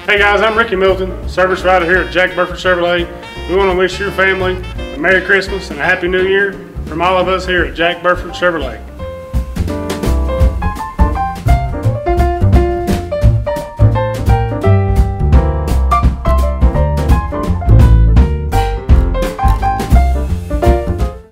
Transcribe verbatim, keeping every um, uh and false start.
Hey guys, I'm Ricky Milton, service writer here at Jack Burford Chevrolet. We want to wish your family a Merry Christmas and a Happy New Year from all of us here at Jack Burford Chevrolet.